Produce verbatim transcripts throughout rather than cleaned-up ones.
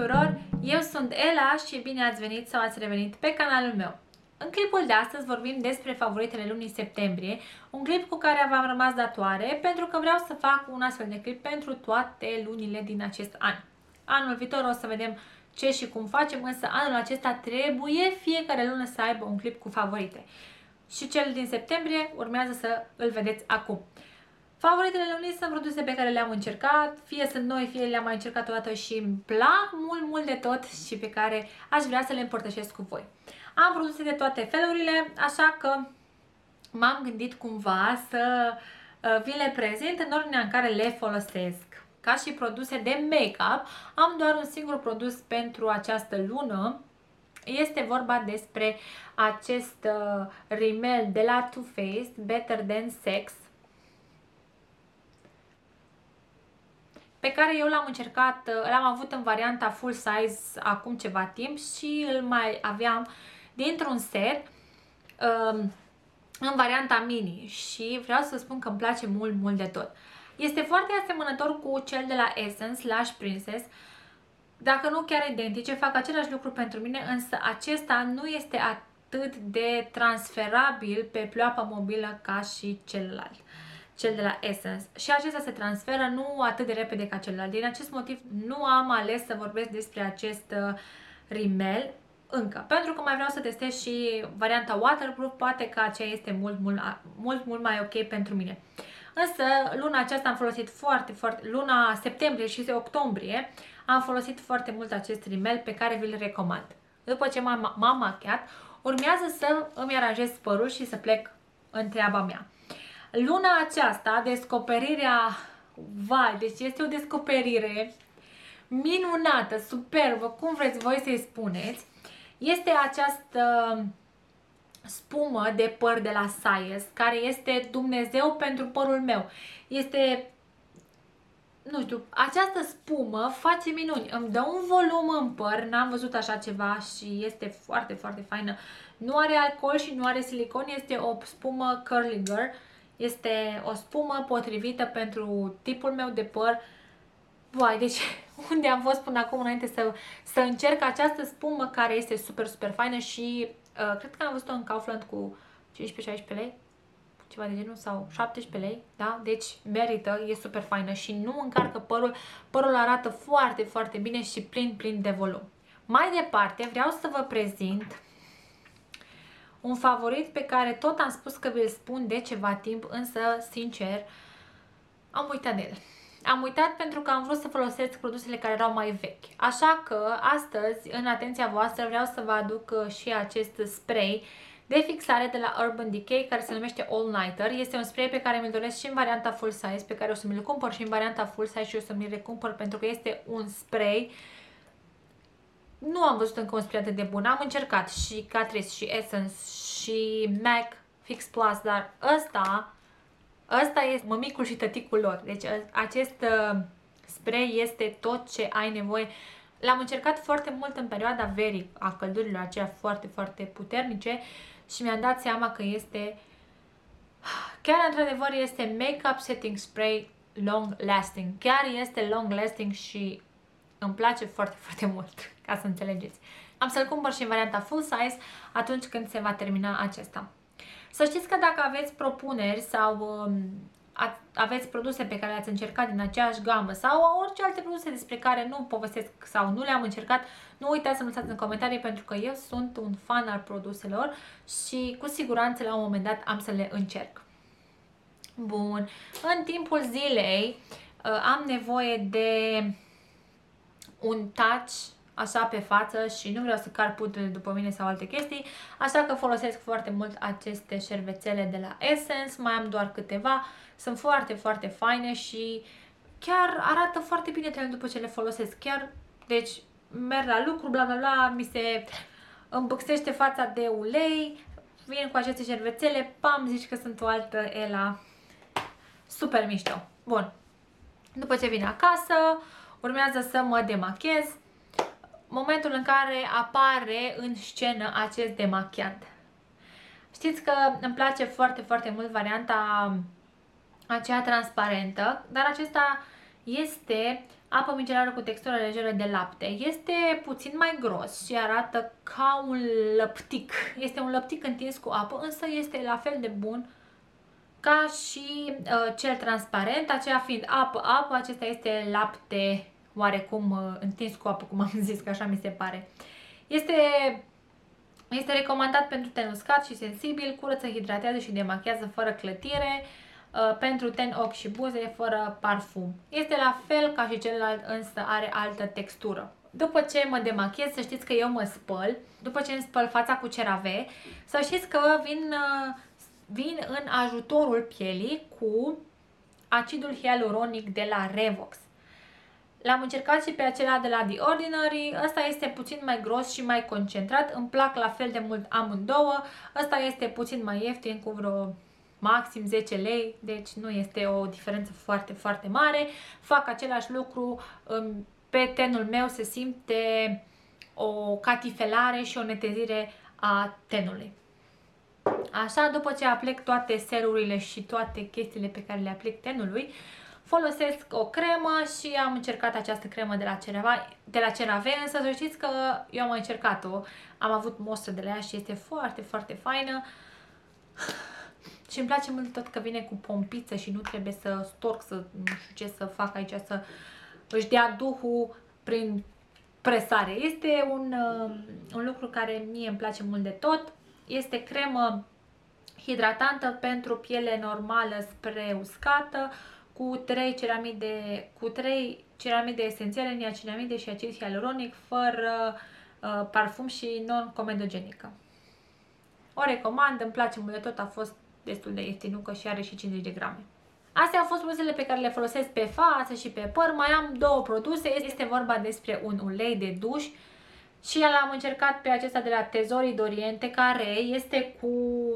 tuturor! Eu sunt Ela și bine ați venit sau ați revenit pe canalul meu. În clipul de astăzi vorbim despre favoritele lunii septembrie, un clip cu care v-am rămas datoare pentru că vreau să fac un astfel de clip pentru toate lunile din acest an. Anul viitor o să vedem ce și cum facem, însă anul acesta trebuie fiecare lună să aibă un clip cu favorite. Și cel din septembrie urmează să îl vedeți acum. Favoritele lunii sunt produse pe care le-am încercat, fie sunt noi, fie le-am mai încercat o dată și îmi plac mult, mult de tot și pe care aș vrea să le împărtășesc cu voi. Am produse de toate felurile, așa că m-am gândit cumva să vi le prezint în ordinea în care le folosesc. Ca și produse de make-up, am doar un singur produs pentru această lună. Este vorba despre acest rimel de la Too Faced, Better Than Sex, pe care eu l-am încercat, l-am avut în varianta full size acum ceva timp și îl mai aveam dintr-un set um, în varianta mini și vreau să spun că îmi place mult, mult de tot. Este foarte asemănător cu cel de la Essence, Lash Princess, dacă nu chiar identice, fac același lucru pentru mine, însă acesta nu este atât de transferabil pe pleoapă mobilă ca și celălalt, cel de la Essence. Și acesta se transferă nu atât de repede ca celălalt. Din acest motiv nu am ales să vorbesc despre acest uh, rimel încă, pentru că mai vreau să testez și varianta waterproof, poate că aceea este mult, mult, mult, mult mai ok pentru mine. Însă luna aceasta am folosit foarte, foarte, luna septembrie și octombrie am folosit foarte mult acest rimel pe care vi-l recomand. După ce m-am machiat, urmează să îmi aranjez părul și să plec în treaba mea. Luna aceasta, descoperirea, vai, deci este o descoperire minunată, superbă, cum vreți voi să-i spuneți, este această spumă de păr de la Science, care este Dumnezeu pentru părul meu. Este, nu știu, această spumă face minuni, îmi dă un volum în păr, n-am văzut așa ceva și este foarte, foarte faină. Nu are alcool și nu are silicon, este o spumă curly girl. Este o spumă potrivită pentru tipul meu de păr. Vai, deci unde am fost până acum înainte să, să încerc această spumă care este super, super faină și uh, cred că am văzut-o în Kaufland cu cincisprezece șaisprezece lei, ceva de genul, sau șaptesprezece lei, da? Deci merită, e super faină și nu încarcă părul, părul arată foarte, foarte bine și plin, plin de volum. Mai departe vreau să vă prezint un favorit pe care tot am spus că vi-l spun de ceva timp, însă, sincer, am uitat de el. Am uitat pentru că am vrut să folosesc produsele care erau mai vechi. Așa că, astăzi, în atenția voastră, vreau să vă aduc și acest spray de fixare de la Urban Decay, care se numește All Nighter. Este un spray pe care mi-l doresc și în varianta full size, pe care o să mi-l cumpăr și în varianta full size și o să mi-l recumpăr pentru că este un spray. Nu am văzut încă un spray atât de bun. Am încercat și Catrice și Essence și MAC Fix Plus, dar ăsta, ăsta este mămicul și tăticul lor. Deci acest uh, spray este tot ce ai nevoie. L-am încercat foarte mult în perioada verii, a căldurilor aceea foarte, foarte puternice și mi-am dat seama că este, chiar într-adevăr este Makeup Setting Spray Long Lasting. Chiar este long lasting și îmi place foarte, foarte mult, ca să înțelegeți. Am să-l cumpăr și în varianta full size atunci când se va termina acesta. Să știți că dacă aveți propuneri sau um, aveți produse pe care le-ați încercat din aceeași gamă sau orice alte produse despre care nu povestesc sau nu le-am încercat, nu uitați să mi lăsați în comentarii pentru că eu sunt un fan al produselor și cu siguranță la un moment dat am să le încerc. Bun, în timpul zilei uh, am nevoie de un touch așa pe față și nu vreau să car pudrele după mine sau alte chestii, așa că folosesc foarte mult aceste șervețele de la Essence, mai am doar câteva, sunt foarte, foarte faine și chiar arată foarte bine după ce le folosesc, chiar, deci merg la lucru, bla bla bla, mi se îmbâxește fața de ulei, vin cu aceste șervețele, pam, zici că sunt o altă Ela, super mișto. Bun, după ce vin acasă, urmează să mă demachez, momentul în care apare în scenă acest demachiant. Știți că îmi place foarte, foarte mult varianta aceea transparentă, dar acesta este apă micelară cu textură lejeră de lapte. Este puțin mai gros și arată ca un lăptic. Este un lăptic întins cu apă, însă este la fel de bun ca și uh, cel transparent, aceea fiind apă-apă, acesta este lapte oarecum uh, întins cu apă, cum am zis, că așa mi se pare. Este, este recomandat pentru ten uscat și sensibil, curăță, hidratează și demachează fără clătire, uh, pentru ten, ochi și buze, fără parfum. Este la fel ca și celălalt, însă are altă textură. După ce mă demachez, să știți că eu mă spăl, după ce îmi spăl fața cu CeraVe, să știți că vin... Uh, vin în ajutorul pielii cu acidul hialuronic de la Revox. L-am încercat și pe acela de la The Ordinary, ăsta este puțin mai gros și mai concentrat, îmi plac la fel de mult amândouă, ăsta este puțin mai ieftin cu vreo maxim zece lei, deci nu este o diferență foarte, foarte mare. Fac același lucru, pe tenul meu se simte o catifelare și o netezire a tenului. Așa, după ce aplic toate serurile și toate chestiile pe care le aplic tenului, folosesc o cremă și am încercat această cremă de la, Cerava, de la CeraVe, însă să știți că eu am încercat-o, am avut mostră de la ea și este foarte, foarte faină și îmi place mult tot că vine cu pompiță și nu trebuie să storc, să nu știu ce să fac aici, să își dea duhul prin presare. Este un, un lucru care mie îmi place mult de tot. Este cremă hidratantă pentru piele normală spre uscată, cu trei ceramide, cu trei ceramide esențiale, niacinamide și acid hialuronic, fără uh, parfum și non-comedogenică. O recomand, îmi place mult de tot, a fost destul de ieftinucă și are și cincizeci de grame. Astea au fost produsele pe care le folosesc pe față și pe păr. Mai am două produse, este vorba despre un ulei de duș și l-am încercat pe acesta de la Tezorii d'Oriente, care este cu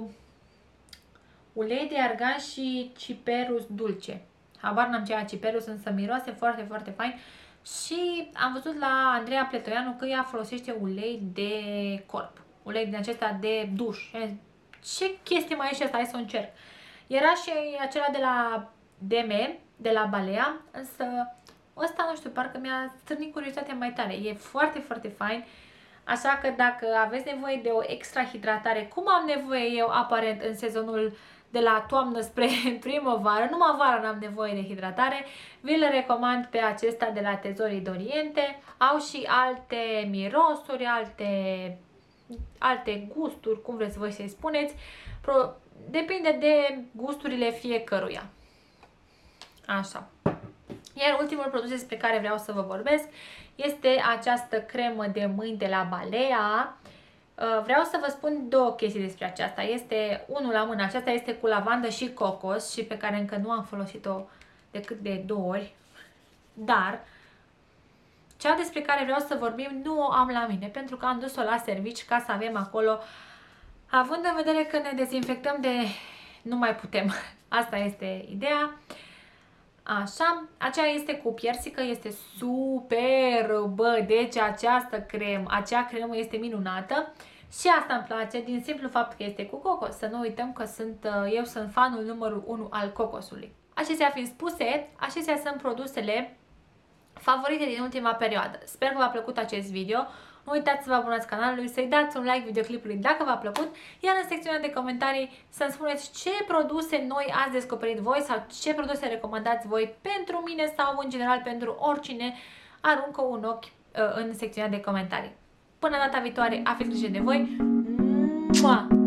ulei de argan și ciperus dulce. Habar n-am ce ciperus, însă miroase foarte, foarte fain. Și am văzut la Andreea Pletoianu că ea folosește ulei de corp, ulei din acesta de duș. Ce chestie mai e și asta? Hai să o încerc. Era și acela de la D M, de la Balea, însă ăsta, nu știu, parcă mi-a strânit curiozitatea mai tare. E foarte, foarte fain. Așa că dacă aveți nevoie de o extra hidratare, cum am nevoie eu aparent în sezonul de la toamnă spre primăvară, numai vara n-am nevoie de hidratare, vi le recomand pe acesta de la Tezorii d'Oriente. Au și alte mirosuri, alte, alte gusturi, cum vreți voi să-i spuneți. Pro, depinde de gusturile fiecăruia. Așa. Iar ultimul produs despre care vreau să vă vorbesc este această cremă de mâini de la Balea. Vreau să vă spun două chestii despre aceasta. Este unul la mână, aceasta este cu lavandă și cocos și pe care încă nu am folosit-o decât de două ori. Dar cea despre care vreau să vorbim nu o am la mine, pentru că am dus-o la servici ca să avem acolo, având în vedere că ne dezinfectăm de nu mai putem. Asta este ideea. Așa, aceea este cu piersică, este superbă, deci această cremă, acea cremă este minunată și asta îmi place din simplu fapt că este cu cocos. Să nu uităm că sunt, eu sunt fanul numărul unu al cocosului. Acestea fiind spuse, acestea sunt produsele favorite din ultima perioadă. Sper că v-a plăcut acest video. Nu uitați să vă abonați canalului, să-i dați un like videoclipului dacă v-a plăcut, iar în secțiunea de comentarii să-mi spuneți ce produse noi ați descoperit voi sau ce produse recomandați voi pentru mine sau în general pentru oricine. Aruncă un ochi uh, în secțiunea de comentarii. Până data viitoare, aveți grijă de voi! Mua!